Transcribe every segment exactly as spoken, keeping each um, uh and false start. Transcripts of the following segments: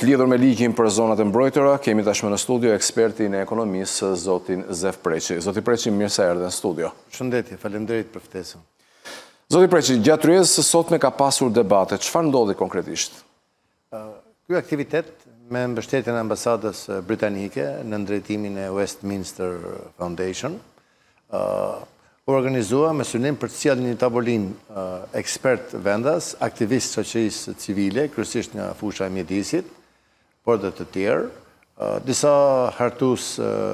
lidhur me ligjin për zonat e mbrojtura, kemi tashmë në studio ekspertin e ekonomisë, zotin Zef Preqi. Zoti Preqi, mirë se erdhe në studio. Shëndetje, faleminderit për ftesën. Zoti Preqi, gjatë rrjedhës së sotme ka pasur debate. Çfarë ndodhi konkretisht? Ky aktivitet me mbështetjen e ambasadës britanike në drejtimin e Westminster Foundation u organizua me synim për të sjellë një tavolinë ekspert vendas, aktivistë shoqërisë civile, kryesisht nga fusha e mjedisit, por dhe të tjerë, disa hartues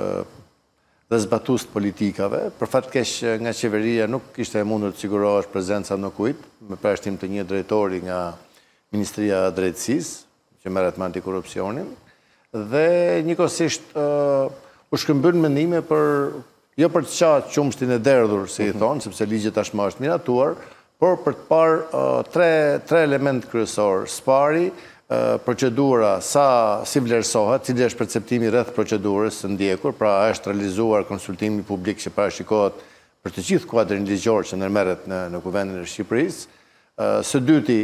dhe zbatues të politikave. Për fat keq nga qeveria nuk ishte e mundur të sigurohesh prezenca në kujt, me përshtim të një drejtori nga Ministria e Drejtësisë, që merret me antikorrupsionin, dhe njëkohësisht u shkëmbyn mendime për jo për të qatë qumshtin e derdhur, si i thonë, sepse ligji tashmë është miratuar, por për të parë tre, tre element kryesor. Spari, procedura, sa si vlerësohet, cili është perceptimi rreth procedurës së ndjekur, pra është realizuar konsultimi publik që parashikohet për të gjithë kuadrin ligjor që ndërmerret në, në Kuvendin e Shqipërisë. Së dyti,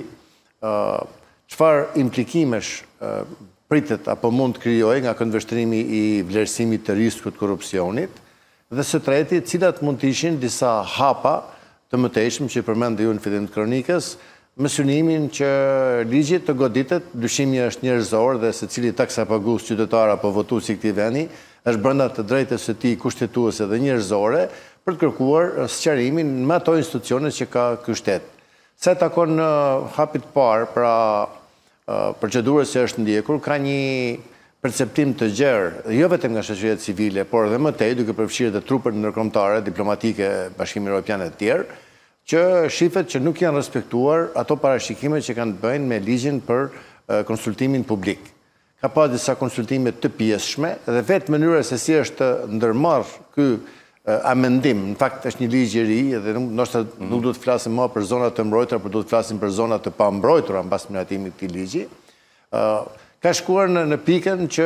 çfarë implikimesh pritet apo mund të krijojë nga këndvështrimi i vlerësimit të riskut korrupsionit. Dhe së treti, cilat mund të ishin disa hapa të mëtejshëm që përmendë ju në fillim të kronikës, me synimin që ligji të goditet, dyshimi është njerëzor dhe secili taksapagues qytetar apo votues i këtij vendi është brenda të drejtës së tij kushtetuese dhe njerëzore për të kërkuar sqarimin me ato institucione që ka ky shtet. Sa e takon hapit parë, pra procedurës që është ndjekur, ka një perceptim të gjerë, jo vetëm nga shoqëria civile, por edhe më tej, duke përfshirë dhe trupet ndërkombëtare, diplomatike, Bashkimi Evropian e të tjerë, që shifet që nuk janë respektuar ato parashikimet që kanë të bëjnë me ligjin për konsultimin publik. Ka pas disa konsultime të pjesshme dhe vetë mënyra se si është ndërmarrë ky amendim, në fakt është një ligj i ri dhe ndoshta nuk duhet të flasim më për zonat të mbrojtura, por duhet të flasim për zonat të pambrojtura mbas miratimit të këtij ligji. Ka shkuar në, në pikën që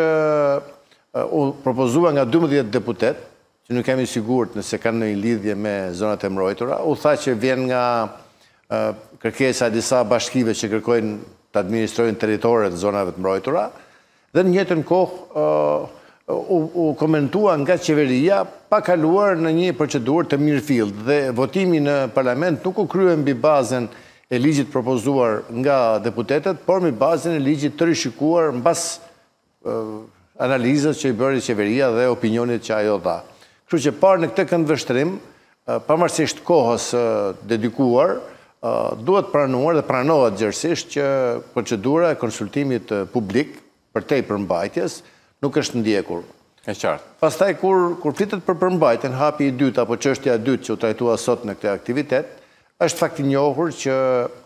u propozua nga dymbëdhjetë deputet, që nuk kemi sigurt nëse kanë ndonjë lidhje me zonat e mbrojtura, u tha që vjen nga uh, kërkesa e disa bashkive që kërkojnë të administrojnë territoret të zonave të mbrojtura, dhe në njëjtën kohë uh, u, u komentua nga qeveria pa kaluar në një procedurë të mirëfillt dhe votimi në parlament nuk u krye mbi bazën e ligjit propozuar nga deputetet, por me bazën e ligjit të rishikuar mbas uh, analizës që i bëri qeveria dhe opinionit që ajo dha. Kështu që parë në këtë këndvështrim, uh, pavarësisht kohës uh, dedikuar, uh, duhet pranuar dhe pranohet gjërësisht që procedura e konsultimit uh, publik për tej përmbajtjes nuk është ndjekur. E qartë. Pastaj kur, kur flitet për përmbajtjen, hapi i dytë apo çështja e dytë që u trajtua sot në këtë aktivitet, është fakt i njohur që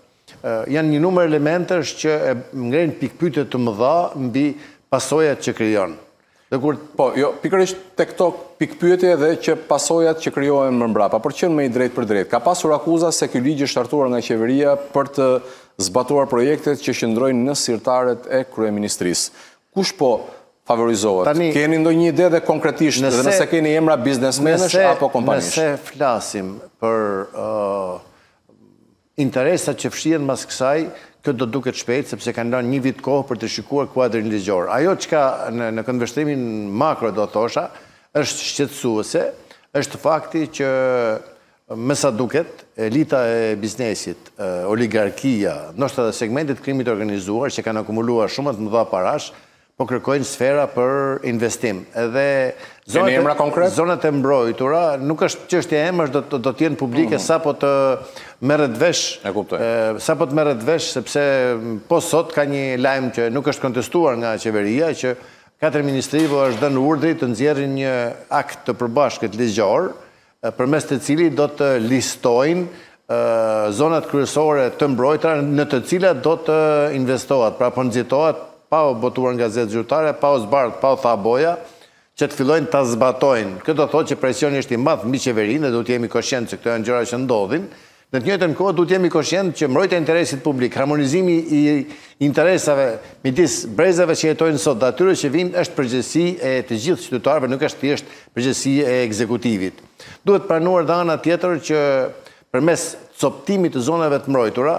janë një numër elementesh që ngrenë pikpyetje të mëdha mbi pasojat që krijon. Dhe kur po, jo, pikërisht tek këto pikpyetje dhe që pasojat që krijohen më mbrapa, por qenë më i drejtë për drejtë. Ka pasur akuza se ky ligj është hartuar nga qeveria për të zbatuar projektet që qëndrojnë në sirtaret e kryeministrisë. Kush po favorizohet? Tani, keni ndonjë ide dhe konkretisht nëse, dhe nëse keni emra biznesmenësh apo kompanish? Nëse flasim për uh, interesat që fshihen mas kësaj, këtë do duket shpejt, sepse kanë lënë një vit kohë për të shikuar kuadrin ligjor. Ajo çka në, në këndvështrimin makro do thosha, është shqetësuese, është fakti që me sa duket, elita e biznesit, oligarkia, ndoshta edhe segmentet krimit organizuar që kanë akumuluar shumë të mëdha parash, po kërkojnë sfera për investim. Edhe zonat, emra konkret? Zonat e mbrojtura, nuk është çështja e emrash, do, do të jenë publike mm -hmm. sa po të merret vesh, e, sa po të merret vesh, sepse po sot ka një lajm që nuk është kontestuar nga qeveria, që katër ministrive është dhënë urdhri të nxjerrin një akt të përbashkët ligjor, përmes të cilit do të listojnë e, zonat kryesore të mbrojtura në të cilat do të investohet, pra po nxitohet pa u botuar nga gazetë zyrtare, pa u zbardh, pa u tha boja, që të fillojnë ta zbatojnë. Këtë do thotë që presioni është i madh mbi qeverinë dhe duhet jemi koshient se këto janë gjëra që ndodhin. Në të njëjtën kohë duhet jemi koshient që mbrojtja e interesit publik, harmonizimi i interesave midis brezave që jetojnë sot dhe atyre që vinë është përgjegjësi e të gjithë qytetarëve, nuk është thjesht përgjegjësi e ekzekutivit. Duhet pranuar dhe ana tjetër që përmes coptimit të zonave të mbrojtura,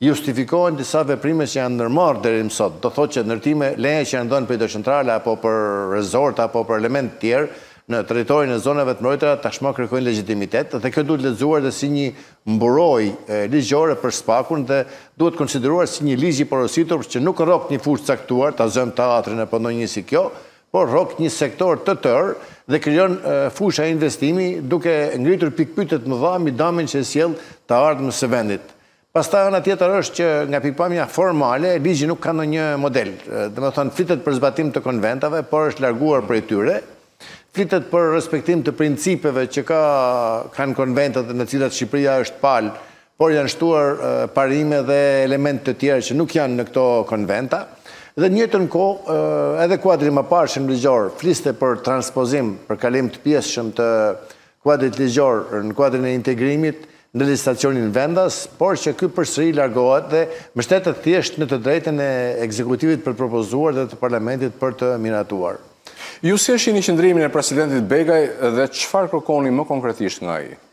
justifikohen disa veprime që janë ndërmarrë deri më sot. Do thotë që ndërtime leje që janë dhënë për hidrocentrale apo për resort apo për element tjerë në territorin e zonave të mbrojtura tashmë kërkojnë legjitimitet dhe kjo duhet lexuar dhe si një mburojë ligjore për spakun dhe duhet konsideruar si një ligj i porositur që nuk rrok një fushë caktuar, ta zëm teatrin apo ndonjë si kjo, por rrok një sektor të tërë dhe krijon fusha investimi duke ngritur pikpyetje të mëdha mbi damin që sjell të ardhmës së vendit. Pastaj ana tjetër është që nga pikpamja formale ligji nuk ka ndonjë model. Domethënë flitet për zbatim të konventave, por është larguar prej tyre. Flitet për respektim të principeve që ka kanë konventet në të cilat Shqipëria është palë, por janë shtuar parime dhe elemente të tjera që nuk janë në këto konventa. Dhe në njëjtën kohë, edhe kuadri më parëshëm ligjor fliste për transpozim, për kalim të pjesëshëm të kuadrit ligjor në kuadrin e integrimit në legjislacionin vendas, por që ky përsëri largohet dhe mbështetet thjesht në të drejtën e ekzekutivit për propozuar dhe të parlamentit për të miratuar. Ju si e shihni qëndrimin e presidentit Begaj dhe çfarë kërkoni më konkretisht nga ai?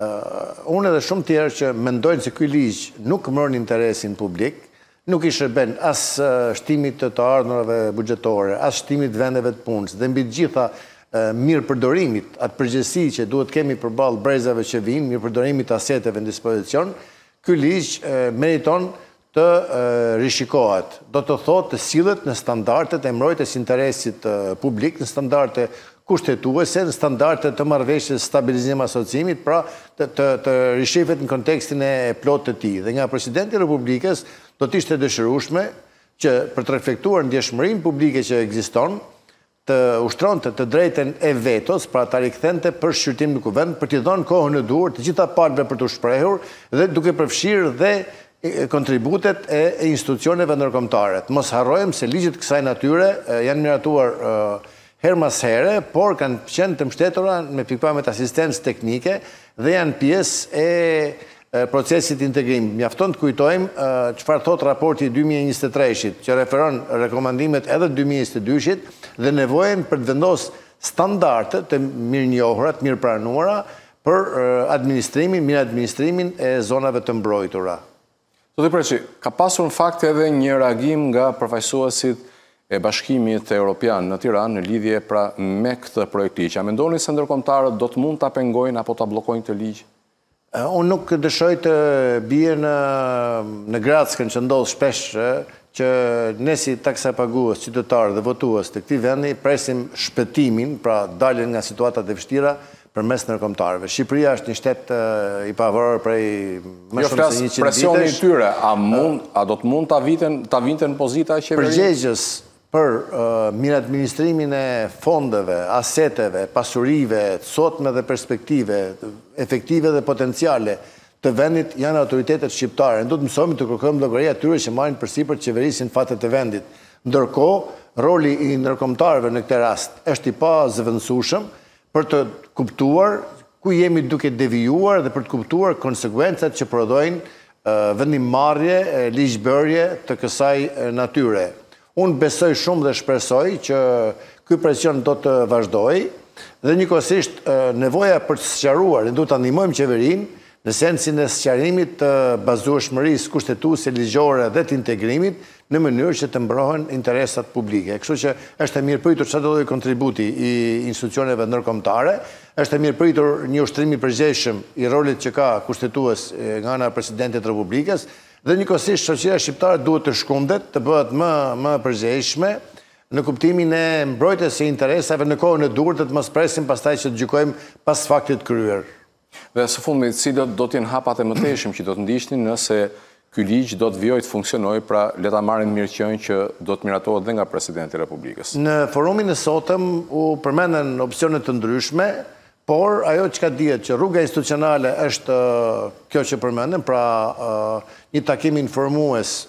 Unë edhe shumë tjerë që mendojnë se ky ligj nuk mbron interesin publik, nuk i shërben as shtimit të të ardhurave buxhetore, as shtimit vendeve të punës dhe mbi të gjitha mirë përdorimit, atë përgjegjësi që duhet kemi përballë brezave që vinë, mirë përdorimit të aseteve në dispozicion, ky ligj meriton të rishikohet. Do të thotë të sillet në standardet e mbrojtjes interesit publik, në standarde kushtetuese, në standarde të marrëveshjes stabilizim asociimit, pra të, të, të rishifet në kontekstin e plot të tij. Dhe nga presidenti i Republikës do të ishte dëshirueshme që për të reflektuar ndjeshmërinë publike që ekziston, të ushtronte të drejten e vetos, pra ta rikthente për shqyrtim në kuvend, për t'i dhënë kohën e duhur të gjitha palëve për të shprehur dhe duke përfshirë dhe kontributet e institucioneve ndërkombëtare. Mos harrojmë se ligjet kësaj natyre janë miratuar her mas here, por kanë qenë të mbështetura me pikpamje të asistencë teknike dhe janë pjesë e procesit integrim. Mjafton të kujtojmë çfarë thot raporti dy mijë e njëzet e treshit, që referon rekomandimet edhe dy mijë e njëzet e dyshit dhe nevojën për të vendosur standarde të mirënjohura, të mirëpranuara për administrimin, mirë administrimin e zonave të mbrojtura. Zoti Preçi, ka pasur në fakt edhe një reagim nga përfaqësuesit e Bashkimit Evropian në Tiranë në lidhje pra me këtë projekt ligj. A mendoni se ndërkombëtarët do të mund ta pengojnë apo ta bllokojnë këtë ligj? Unë nuk dëshoj të bie në në grackën që ndodh shpesh që ne si taksapagues, qytetarë dhe votues të këtij vendi presim shpëtimin, pra daljen nga situatat e vështira përmes ndërkombëtarëve. Shqipëria është një shtet i pavarur prej më shumë se njëqind vitesh. Presioni i tyre, a mund, a do të mund ta viten, ta vinte në pozita e qeverisë? Përgjegjës për mirë administrimin e fondeve, aseteve, pasurive, sotme dhe perspektive, efektive dhe potenciale të vendit janë autoritetet shqiptare. Ne do të mësojmë të kërkojmë llogari atyre që marrin përsipër qeverisin fatet e vendit. Ndërkohë, roli i ndërkombëtarëve në këtë rast është i pazëvendësueshëm për të kuptuar ku jemi duke devijuar dhe për të kuptuar konsekuencat që prodhojnë vendimmarrje, ligjbërje të kësaj natyre. Unë besoj shumë dhe shpresoj që ky presion do të vazhdojë dhe njëkohësisht nevoja për të sqaruar, ne duhet ta ndihmojmë qeverinë në sensin e sqarimit të bazueshmërisë kushtetuese ligjore dhe të integrimit në mënyrë që të mbrohen interesat publike. Kështu që është e mirëpritur çfarë do të kontributi i institucioneve ndërkombëtare, është e mirëpritur një ushtrim i përgjegjshëm i rolit që ka kushtetues nga ana e presidentit të Republikës dhe njëkohësisht shoqëria shqiptare duhet të shkundet, të bëhet më më përgjegjshme në kuptimin e mbrojtjes së interesave në kohën e duhur, të mos presim pastaj që të gjykojmë pas faktit kryer. Dhe së fundmi, cilët do t'jenë hapat e mëtejshëm që do të ndiqnin nëse ky ligj do të vijojë të funksionojë, pra le ta marrin mirëqenie që do të miratohet dhe nga presidenti i Republikës. Në forumin e sotëm u përmenden opsione të ndryshme, por ajo çka dihet që rruga institucionale është kjo që përmendëm, pra një takim informues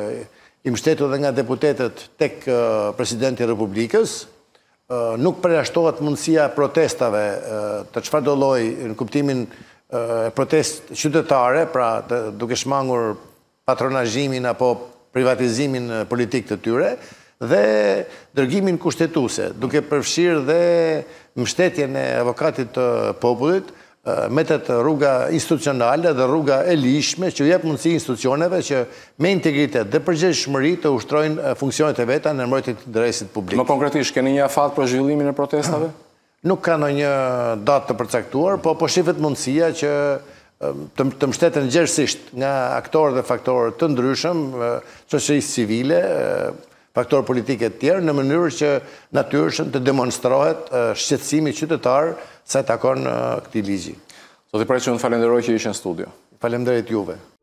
i mbështetur dhe nga deputetët tek presidenti i Republikës. Nuk përjashtohet mundësia protestave të çfarëdo lloji në kuptimin protest qytetare, pra duke shmangur patronazhimin apo privatizimin politik të tyre, dhe dërgimin kushtetuese, duke përfshirë dhe mbështetjen e avokatit të popullit metet rruga institucionale dhe rruga e lishme që jep mundësi institucioneve që me integritet dhe përgjegjshmëri të ushtrojnë funksionet e veta në mbrojtjen e interesit publik. Më konkretisht, keni një afat për zhvillimin e protestave? Nuk ka ndonjë datë të përcaktuar, po po shifet mundësia që të, të mbështeten gjerësisht nga aktorë dhe faktorë të ndryshëm, shoqërisë civile, faktorë politike të tjerë, në mënyrë që natyrshëm të demonstrohet shqetësimi qytetar sa i takon këtij ligji. Zoti Preçi, unë falenderoj që ishe në studio. Faleminderit juve.